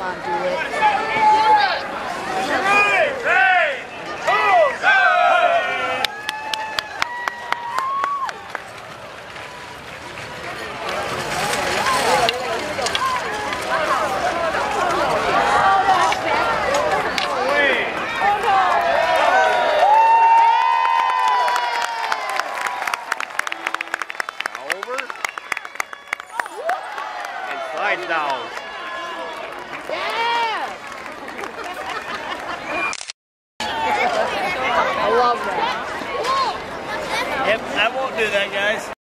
on, do it. Slides down. Yeah! I love that. Yep, I won't do that, guys.